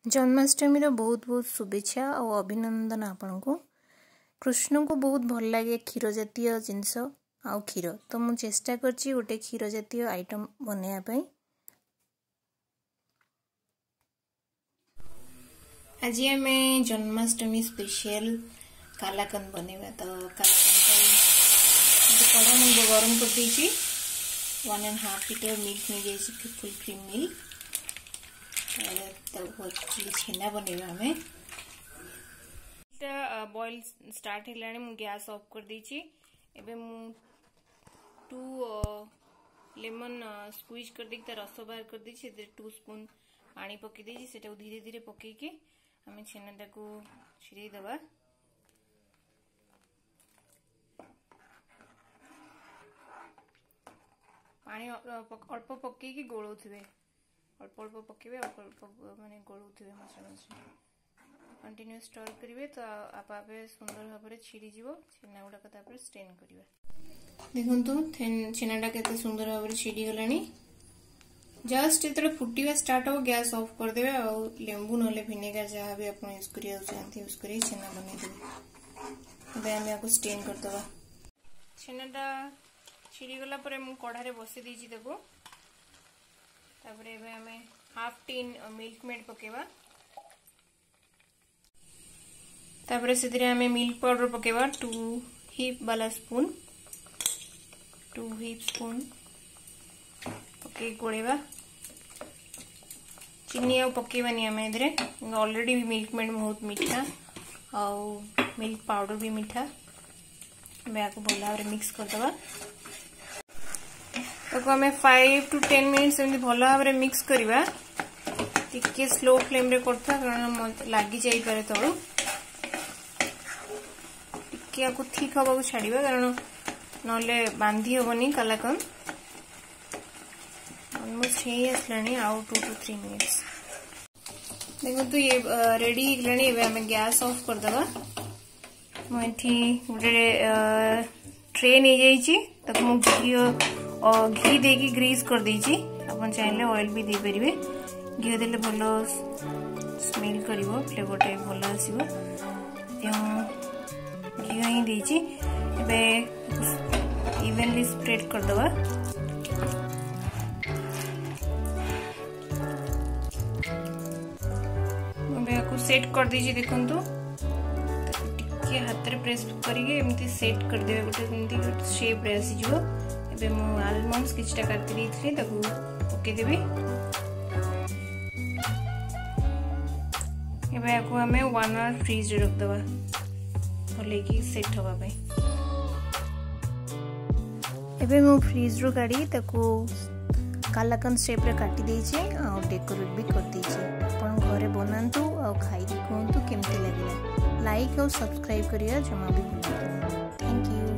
जन्माष्टमी बहुत बहुत शुभेच्छा और अभिनंदन आपण को। कृष्ण को बहुत भल लगे क्षीर जातीय जिनस आउ क्षीर, तो मु चेष्टा करछि गोटे क्षीर जातीय आइटम बनैया पई। आज आमे जन्माष्टमी स्पेशल कालाकंद बनेबा। तो कालाकंद कड़ा मुझे गरम कर दीची 1.5 लीटर मिल्क में जाइए फुल क्रीम मिल्क। छेना बनेबा हमें बॉइल स्टार्ट है मु गैस ऑफ कर दीची। एबे मु 2 लेमन स्क्वीज कर दी रस बाहर कर दी 2 स्पून पानी पकई दी धीरे धीरे पकईकी हमें छेनाटा को छिड़े दबा। पानी अल्प पकईकी गोलौथिबे, अल्प अल्प पकेबे, अल्प अल्प माने गोलौथिबे मझे मझे कंटिन्यू स्टर करिवे। तो आप आपे सुंदर भाबरे छिड़ी जीवो। छेना गुडा कता पर स्टेन करिवे। देखंतु छेनाटा केते सुंदर भाबरे छिड़ी गलानी। जस्ट इतरे फुटीवा स्टार्ट हो गैस ऑफ कर देबे और लेंबू नले विनेगर जहां भी आपण यूज करिया चाहते यूज करी छेना बनै देबे। बे हम याको स्टेन कर दबा। छेनाटा छिड़ी गला परे मु कढ़ा रे बसी दीची देबो। तापरे एबे हमें हाफ टीन मिल्क मेड पकेबा। तापरे सेतिरे हमें मिल्क पाउडर पकेबा 2 हीप वाला स्पून, 2 हीप स्पून पके गोलेबा। चीनी आ पकेबानी हमें इधरे ऑलरेडी मिल्क मेड बहुत मीठा और मिल्क पाउडर भी मीठा। मैं आपको भल भाव मिक्स कर दबा। ताको हमें 5 to 10 मिनिट्स एमती भल भाव मिक्स करवा। टिके स्लो फ्लेम रे करता कारण लगी जाई पारे तळु। टिके आपको ठीक हवा को छाड़िबा कारण नले बांधी होबनी कालाकंद। ऑलमोस्ट हे आसलानी आउ 2 to 3 मिनिट्स। देखो तो ये रेडी हिलानी। एबे हमें गैस ऑफ कर दबा। मोठी गोटे ट्रे नहीं जाइची ताको मु घी देकी ग्रीस कर दीची। अपन चाहे ऑयल भी दे परिबे। घी देले भलो स्मेल करिवो, फ्लेवर टे भलो आसीबो। घी ही देची। एबे इवनली स्प्रेड कर दबा। एबे को सेट कर दीची। देखंतु टिके हाथ रे प्रेस करिके एमती सेट कर देबे। गोटे एमती शेप रे आसी जिवो। एबे मु आलमंड्स किछटा काटि देइथि ताकू पके देबे। एबे आको हमें 1 आवर फ्रीज रे रख दबा भले की सेट होबा पे। एबे मु फ्रीज रो काढी ताकू कालाकंद शेप रे काटि देइछि और डेकोरेट भी कर देइछि। आपण घरे बनांतु और खाई कहंतु केमते लागिला। लाइक और सब्सक्राइब करिया जमा भी भूलंतु। Thank you.